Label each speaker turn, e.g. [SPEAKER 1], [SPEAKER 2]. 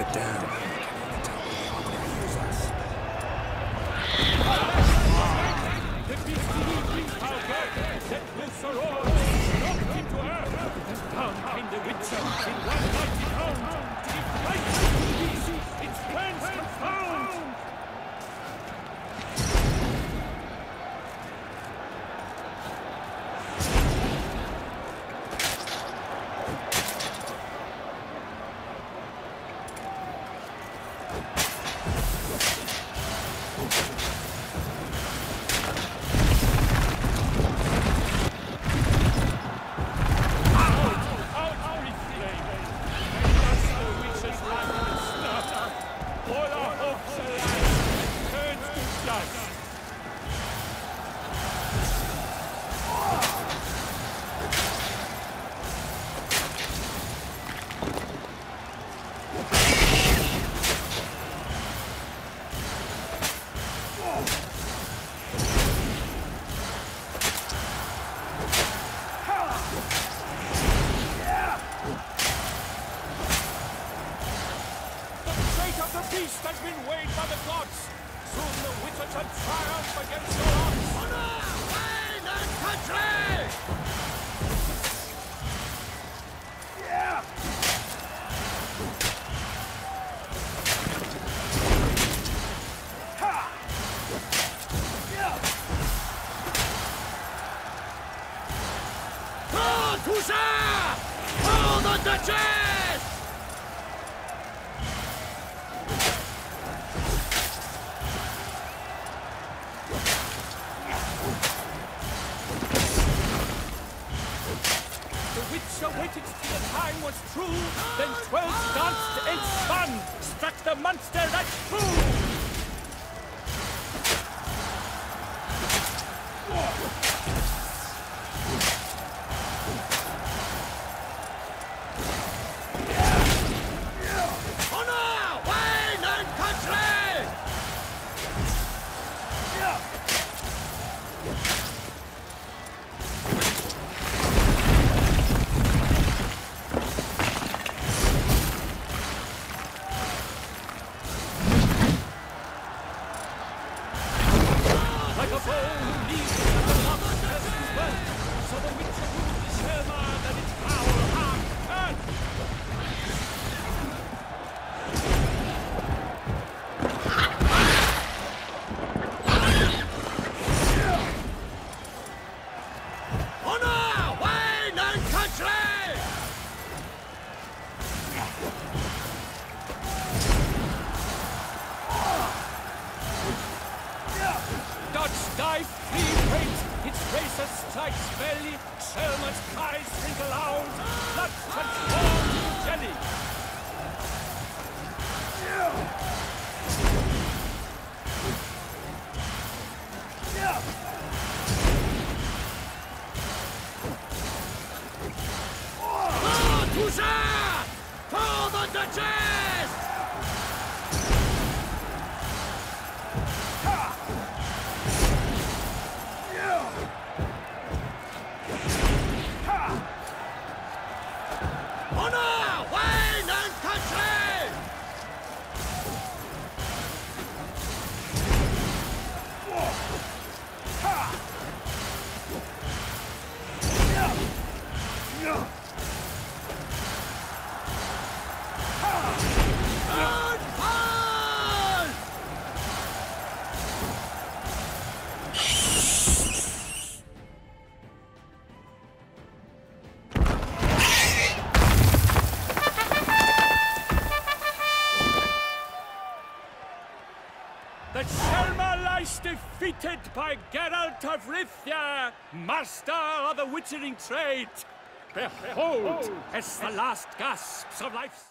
[SPEAKER 1] down.
[SPEAKER 2] The beastie brings our God, set loose our oars, knocked into earth. Down came the Witcher in one mighty bound, to give light to the beast, its plans confound. The beast has been weighed by the gods. Soon the Witcher shall triumph against the odds. Honor, reign, and country! Yeah! Ha! Yeah! Oh, Toussaint! Hold the Duchess! Waited till the time was true, then 12 danced and spun, struck the monster that flew. Honor, wine, and country! Like a foe who leaves the lost as he went, so the Witcher moved his helmet and its power half turned. Honor, wine, and country! Dodge, dive, flee, race, its racer strikes belly, Sherman's cries sprinkle out, blood transformed into jelly. Oh, Toussaint! For the Duchess! Honor, wine, and country! And fall! The Selma lies defeated by Geralt of Rivia, master of the witchering trade. Behold, as the last gasps of life